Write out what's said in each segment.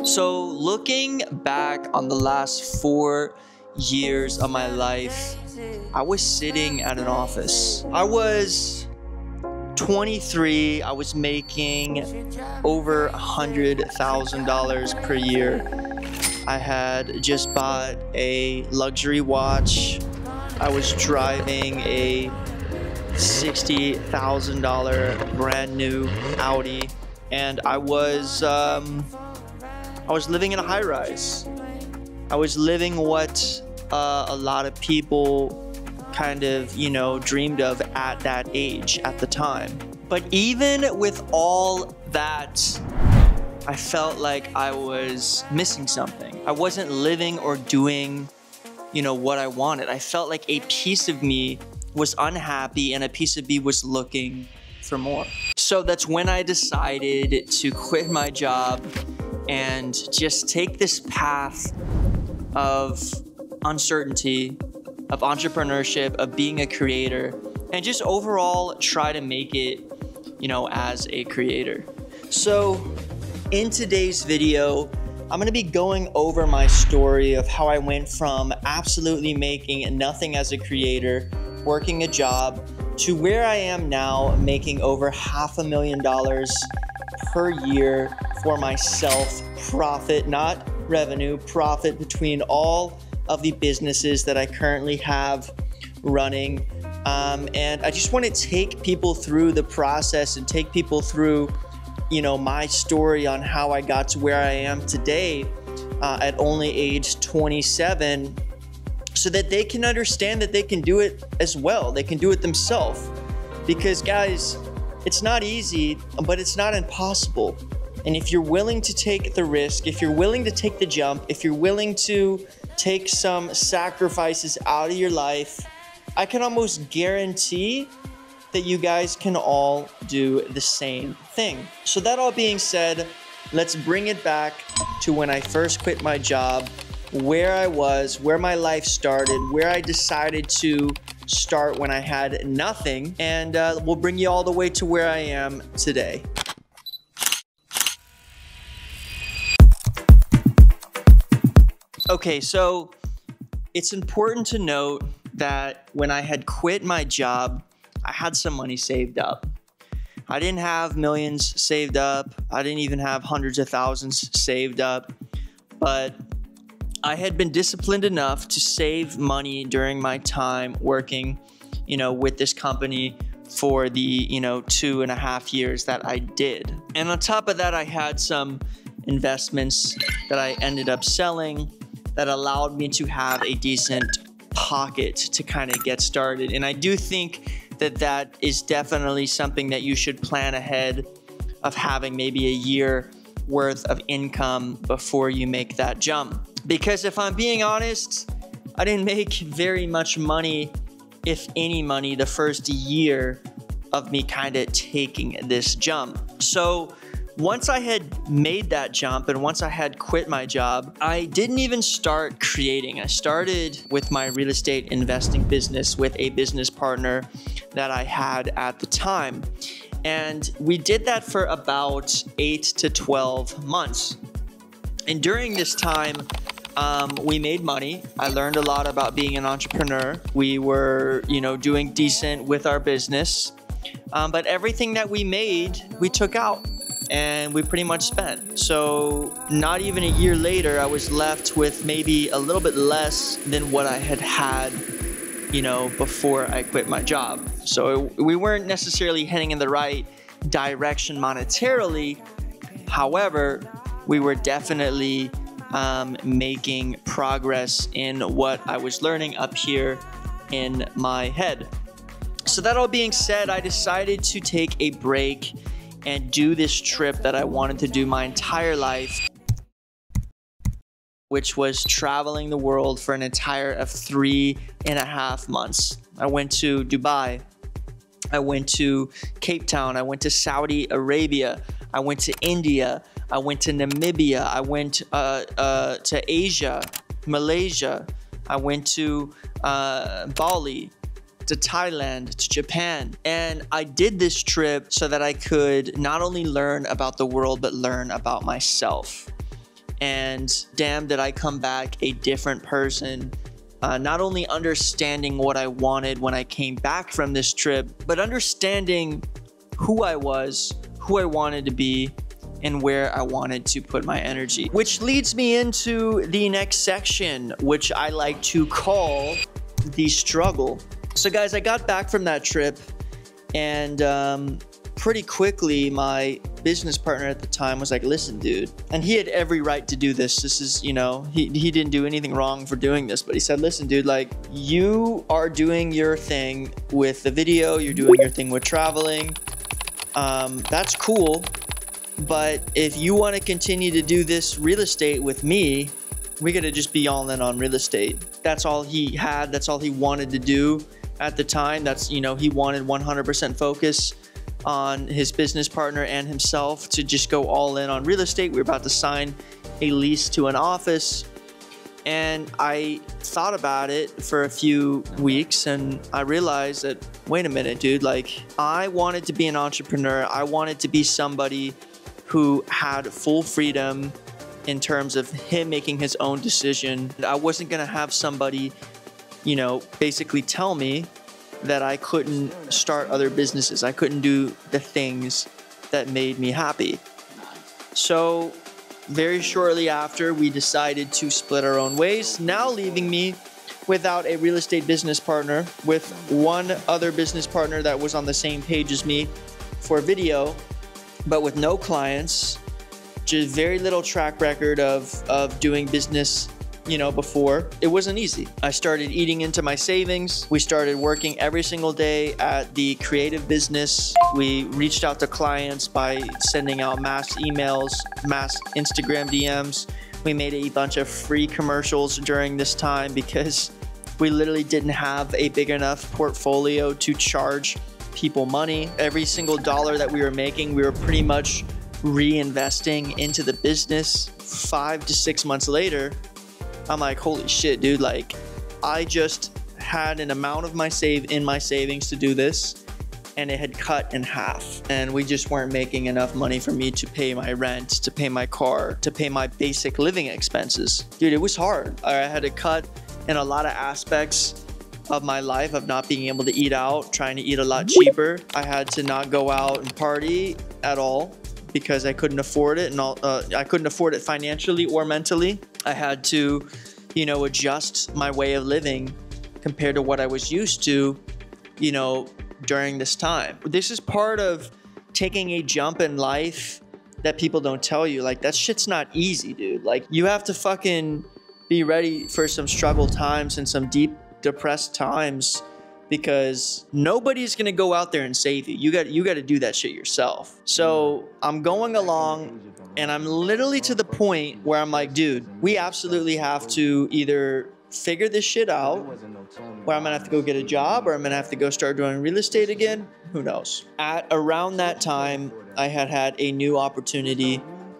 So looking back on the last 4 years of my life, I was sitting at an office. I was 23, I was making over $100,000 per year. I had just bought a luxury watch. I was driving a $60,000 brand new Audi, and I was living in a high-rise. I was living what a lot of people kind of, dreamed of at that age, at the time. But even with all that, I felt like I was missing something. I wasn't living or doing, what I wanted. I felt like a piece of me was unhappy and a piece of me was looking for more. So that's when I decided to quit my job and just take this path of uncertainty, of entrepreneurship, of being a creator, and just overall try to make it, as a creator. So in today's video, I'm gonna be going over my story of how I went from absolutely making nothing as a creator, working a job, to where I am now making over $500,000 per year for myself, profit, not revenue, profit between all of the businesses that I currently have running. And I just want to take people through the process and take people through, my story on how I got to where I am today at only age 27, so that they can understand that they can do it as well. They can do it themselves. Because guys, it's not easy, but it's not impossible. And if you're willing to take the risk, if you're willing to take the jump, if you're willing to take some sacrifices out of your life, I can almost guarantee that you guys can all do the same thing. So that all being said, let's bring it back to when I first quit my job, where I was, where my life started, where I decided to start when I had nothing, and we'll bring you all the way to where I am today. Okay, so it's important to note that when I had quit my job, I had some money saved up. I didn't have millions saved up. I didn't even have hundreds of thousands saved up, but I had been disciplined enough to save money during my time working, with this company for the, 2.5 years that I did. And on top of that, I had some investments that I ended up selling that allowed me to have a decent pocket to kind of get started. And I do think that that is definitely something that you should plan ahead of, having maybe a year worth of income before you make that jump. Because if I'm being honest, I didn't make very much money, if any money, the first year of me kind of taking this jump. So once I had made that jump and once I had quit my job, I didn't even start creating. I started with my real estate investing business with a business partner that I had at the time. And we did that for about 8 to 12 months. And during this time, we made money. I learned a lot about being an entrepreneur. We were, doing decent with our business. But everything that we made, we took out and we pretty much spent. So not even a year later, I was left with maybe a little bit less than what I had, before I quit my job. So we weren't necessarily heading in the right direction monetarily. However, we were definitely making progress in what I was learning up here in my head. So that all being said, I decided to take a break and do this trip that I wanted to do my entire life, which was traveling the world for an entire of 3.5 months. I went to Dubai. I went to Cape Town. I went to Saudi Arabia. I went to India. I went to Namibia. I went to Asia, Malaysia. I went to Bali, to Thailand, to Japan. And I did this trip so that I could not only learn about the world, but learn about myself. And damn, did I come back a different person. Not only understanding what I wanted when I came back from this trip, but understanding who I was, who I wanted to be, and where I wanted to put my energy. Which leads me into the next section, which I like to call the struggle. So guys, I got back from that trip, and pretty quickly my business partner at the time was like, listen, dude, and he had every right to do this. This is, you know, he didn't do anything wrong for doing this, but he said, listen, dude, like, you are doing your thing with the video, you're doing your thing with traveling. That's cool. But if you want to continue to do this real estate with me, we got to just be all in on real estate. That's all he had. That's all he wanted to do at the time. That's, you know, he wanted 100% focus on his business partner and himself to just go all in on real estate. We were about to sign a lease to an office. And I thought about it for a few weeks, and I realized that, wait a minute, dude, like, I wanted to be an entrepreneur. I wanted to be somebody who had full freedom in terms of him making his own decision. I wasn't gonna have somebody, you know, basically tell me that I couldn't start other businesses. I couldn't do the things that made me happy. So very shortly after, we decided to split our own ways, now leaving me without a real estate business partner, with one other business partner that was on the same page as me for video, but with no clients, just very little track record of doing business, you know, before. It wasn't easy. I started eating into my savings. We started working every single day at the creative business. We reached out to clients by sending out mass emails, mass Instagram DMs. We made a bunch of free commercials during this time because we literally didn't have a big enough portfolio to charge people money. Every single dollar that we were making, we were pretty much reinvesting into the business. 5 to 6 months later, I'm like, holy shit, dude, like, I just had an amount of my savings to do this, and it had cut in half. And we just weren't making enough money for me to pay my rent, to pay my car, to pay my basic living expenses. Dude, it was hard. I had to cut in a lot of aspects of my life, of not being able to eat out, trying to eat a lot cheaper. I had to not go out and party at all because I couldn't afford it, and I couldn't afford it financially or mentally. I had to, you know, adjust my way of living compared to what I was used to, you know, during this time. This is part of taking a jump in life that people don't tell you. Like, that shit's not easy, dude. Like, you have to fucking be ready for some struggle times and some deep depressed times, because nobody's gonna go out there and save you. You got to do that shit yourself. So I'm going along, and I'm literally to the point where I'm like, dude, we absolutely have to either figure this shit out, where I'm gonna have to go get a job, or I'm gonna have to go start doing real estate again. Who knows? At around that time, I had a new opportunity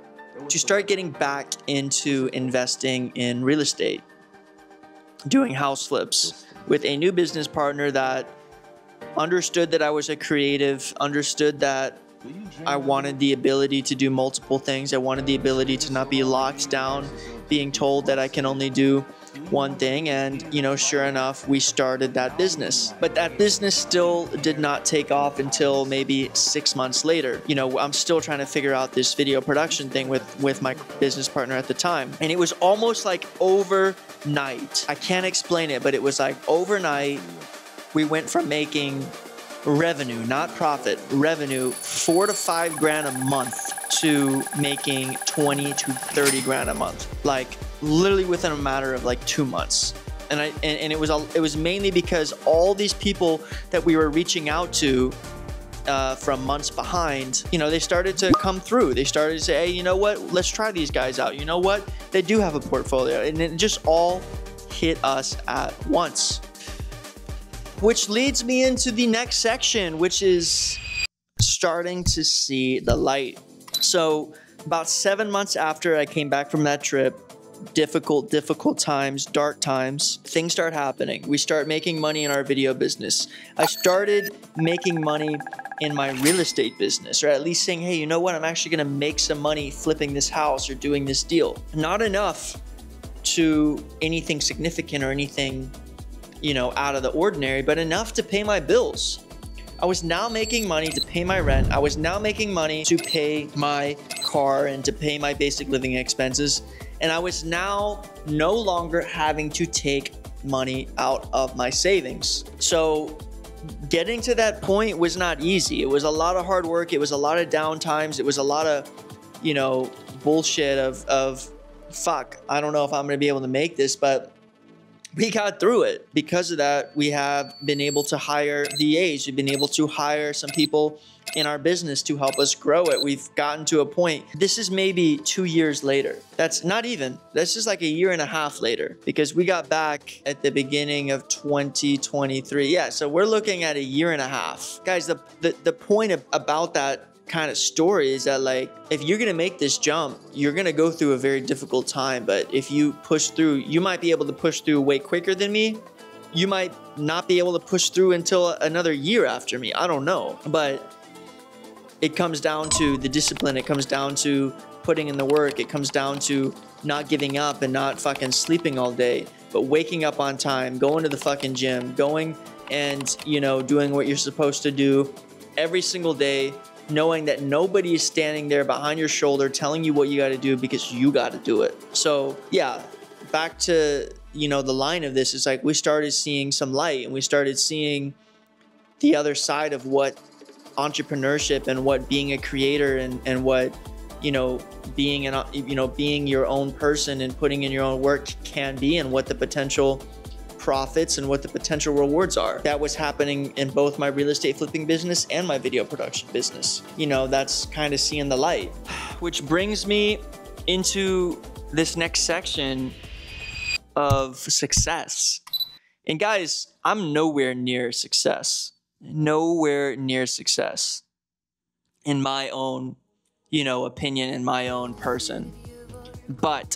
to start getting back into investing in real estate, doing house flips with a new business partner that understood that I was a creative, understood that I wanted the ability to do multiple things. I wanted the ability to not be locked down, being told that I can only do one thing. And, you know, sure enough, we started that business. But that business still did not take off until maybe 6 months later. You know, I'm still trying to figure out this video production thing with my business partner at the time. And it was almost like overnight. I can't explain it, but it was like overnight, we went from making revenue, not profit, revenue, 4 to 5 grand a month to making 20 to 30 grand a month, like literally within a matter of like 2 months. And it was mainly because all these people that we were reaching out to from months behind, you know, they started to come through. They started to say, hey, you know what? Let's try these guys out. You know what? They do have a portfolio. And it just all hit us at once. Which leads me into the next section, which is starting to see the light. So about 7 months after I came back from that trip, difficult times, dark times, things start happening. We start making money in our video business. I started making money in my real estate business, or at least saying, hey, you know what? I'm actually gonna make some money flipping this house or doing this deal. Not enough to anything significant or anything, you know, out of the ordinary, but enough to pay my bills. I was now making money to pay my rent. I was now making money to pay my car and to pay my basic living expenses. And I was now no longer having to take money out of my savings. So getting to that point was not easy. It was a lot of hard work. It was a lot of downtimes. It was a lot of, you know, bullshit of fuck, I don't know if I'm gonna be able to make this, but we got through it. Because of that, we have been able to hire VAs. We've been able to hire some people in our business to help us grow it. We've gotten to a point, this is maybe 2 years later. That's not even, this is like a year and a half later, because we got back at the beginning of 2023. Yeah, so we're looking at a year and a half. Guys, the point about that kind of story is that, like, if you're gonna make this jump, you're gonna go through a very difficult time. But if you push through, you might be able to push through way quicker than me. You might not be able to push through until another year after me. I don't know. But it comes down to the discipline. It comes down to putting in the work. It comes down to not giving up and not fucking sleeping all day, but waking up on time, going to the fucking gym, going and, you know, doing what you're supposed to do every single day, knowing that nobody is standing there behind your shoulder telling you what you got to do, because you got to do it. So yeah, back to, you know, the line of this is like, we started seeing some light, and we started seeing the other side of what entrepreneurship and what being a creator and what, you know, being an, you know, being your own person and putting in your own work can be, and what the potential profits and what the potential rewards are. That was happening in both my real estate flipping business and my video production business. You know, that's kind of seeing the light. Which brings me into this next section of success. And guys, I'm nowhere near success. Nowhere near success in my own, you know, opinion, in my own person. But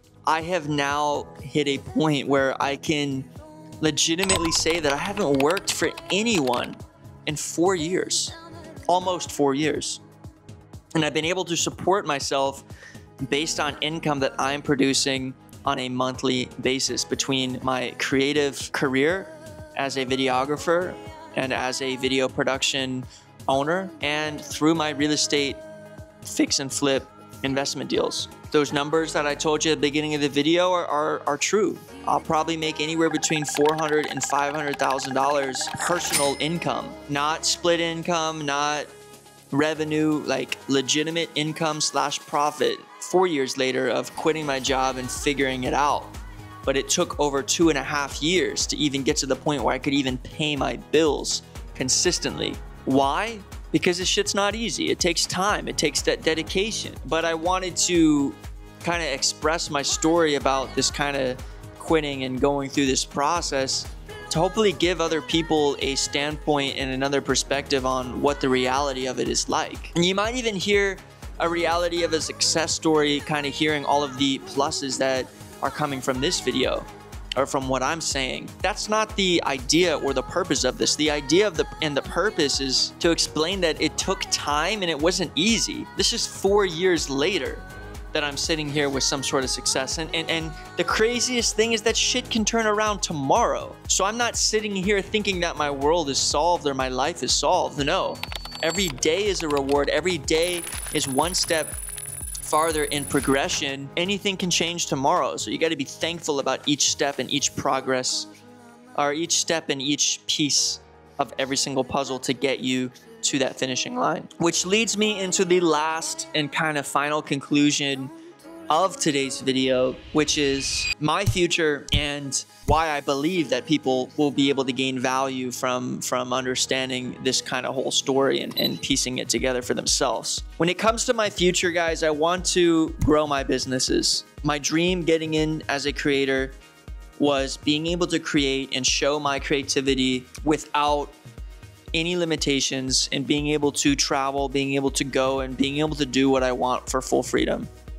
I have now hit a point where I can legitimately say that I haven't worked for anyone in 4 years, almost 4 years. And I've been able to support myself based on income that I'm producing on a monthly basis between my creative career as a videographer and as a video production owner, and through my real estate fix and flip investment deals. Those numbers that I told you at the beginning of the video are true. I'll probably make anywhere between $400,000 and $500,000 personal income, not split income, not revenue, like legitimate income / profit 4 years later of quitting my job and figuring it out. But it took over 2.5 years to even get to the point where I could even pay my bills consistently. Why? Because this shit's not easy. It takes time. It takes that dedication. But I wanted to kind of express my story about this kind of quitting and going through this process to hopefully give other people a standpoint and another perspective on what the reality of it is like. And you might even hear a reality of a success story, kind of hearing all of the pluses that are coming from this video or from what I'm saying. That's not the idea or the purpose of this. The idea of the purpose is to explain that it took time and it wasn't easy. This is 4 years later that I'm sitting here with some sort of success. And the craziest thing is that shit can turn around tomorrow. So I'm not sitting here thinking that my world is solved or my life is solved. No, every day is a reward. Every day is one step farther in progression. Anything can change tomorrow. So you got to be thankful about each step and each progress, or each step and each piece of every single puzzle to get you to that finishing line. Which leads me into the last and kind of final conclusion of today's video, which is my future and why I believe that people will be able to gain value from understanding this kind of whole story and piecing it together for themselves. When it comes to my future, guys, I want to grow my businesses. My dream getting in as a creator was being able to create and show my creativity without any limitations, and being able to travel, being able to go and being able to do what I want for full freedom.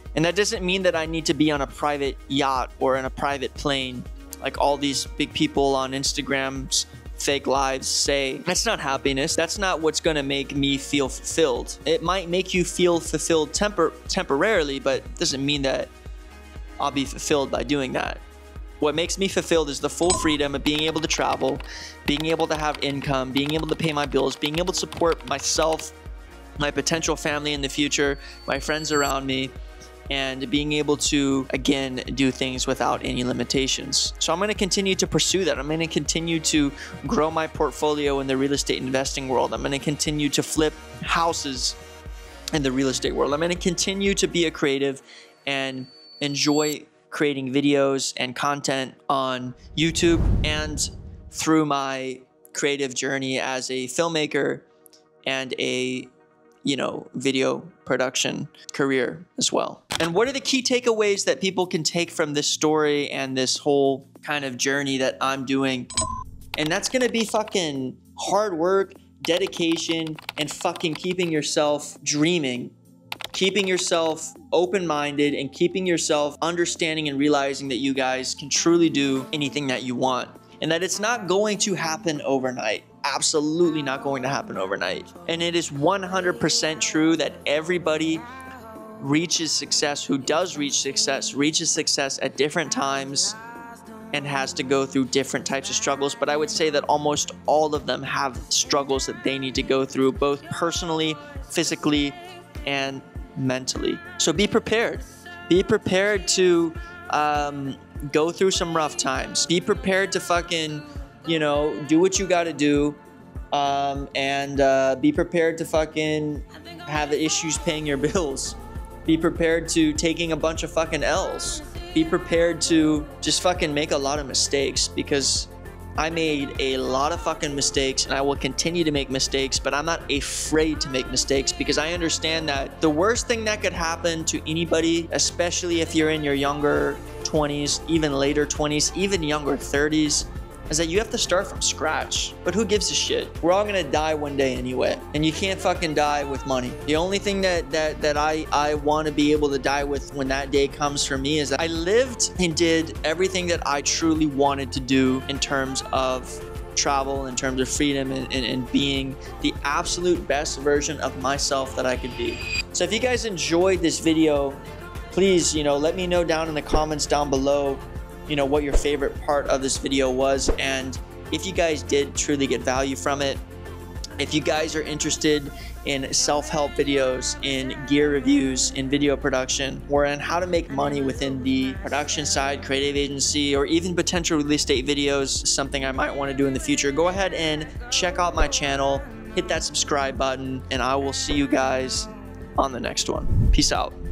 And that doesn't mean that I need to be on a private yacht or in a private plane like all these big people on Instagram's fake lives say. That's not happiness. That's not what's gonna make me feel fulfilled. It might make you feel fulfilled temporarily, but it doesn't mean that I'll be fulfilled by doing that. What makes me fulfilled is the full freedom of being able to travel, being able to have income, being able to pay my bills, being able to support myself, my potential family in the future, my friends around me, and being able to, again, do things without any limitations. So I'm gonna continue to pursue that. I'm gonna continue to grow my portfolio in the real estate investing world. I'm gonna continue to flip houses in the real estate world. I'm gonna continue to be a creative and enjoy creating videos and content on YouTube and through my creative journey as a filmmaker and a, you know, video production career as well. And what are the key takeaways that people can take from this story and this whole kind of journey that I'm doing? And that's gonna be fucking hard work, dedication, and fucking keeping yourself dreaming, keeping yourself open-minded, and keeping yourself understanding and realizing that you guys can truly do anything that you want, and that it's not going to happen overnight. Absolutely not going to happen overnight. And it is 100% true that everybody reaches success, who does reach success, reaches success at different times and has to go through different types of struggles. But I would say that almost all of them have struggles that they need to go through, both personally, physically, and mentally. So be prepared. Be prepared to go through some rough times. Be prepared to fucking, you know, do what you gotta do, and be prepared to fucking have issues paying your bills. Be prepared to taking a bunch of fucking L's. Be prepared to just fucking make a lot of mistakes, because I made a lot of fucking mistakes and I will continue to make mistakes, but I'm not afraid to make mistakes, because I understand that the worst thing that could happen to anybody, especially if you're in your younger 20s, even later 20s, even younger 30s, is that you have to start from scratch. But who gives a shit? We're all gonna die one day anyway, and you can't fucking die with money. The only thing that I want to be able to die with when that day comes for me is that I lived and did everything that I truly wanted to do in terms of travel, in terms of freedom, and being the absolute best version of myself that I could be. So if you guys enjoyed this video, please, you know, let me know down in the comments down below, you know, what your favorite part of this video was, and if you guys did truly get value from it. If you guys are interested in self-help videos, in gear reviews, in video production, or in how to make money within the production side, creative agency, or even potential real estate videos, something I might want to do in the future, go ahead and check out my channel, hit that subscribe button, and I will see you guys on the next one. Peace out.